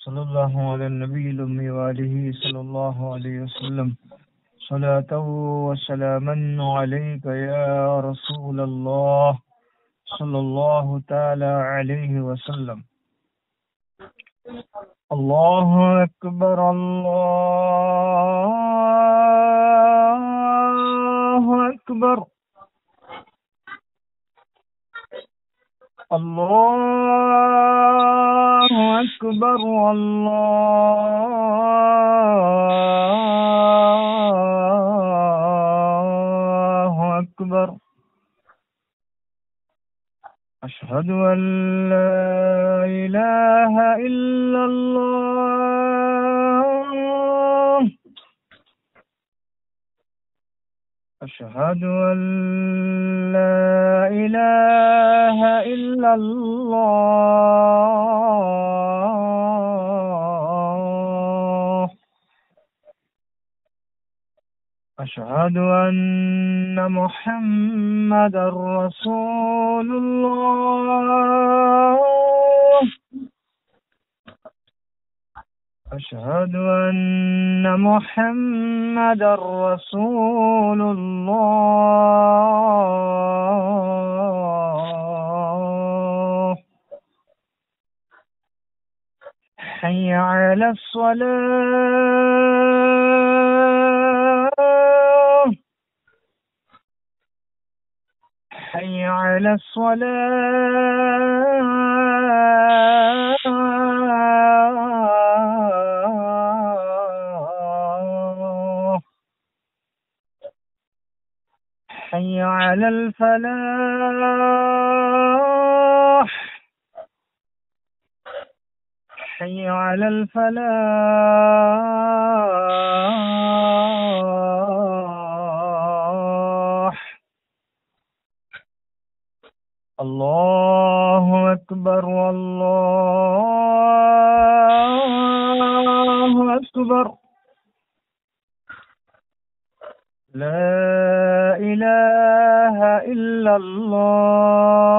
صلى الله على النبي الأمي وآله صلى الله عليه وسلم. صلاة وسلاما عليك يا رسول الله صلى الله تعالى عليه وسلم. الله أكبر الله أكبر الله أكبر الله أكبر. أشهد أن لا إله إلا الله أشهد أن لا إله إلا الله أشهد أن محمدا رسول الله أشهد أن محمدا رسول الله. حي على الصلاة حي على الصلاة حي على الفلاح حي على الفلاح. الله أكبر الله أكبر. لا إله إلا الله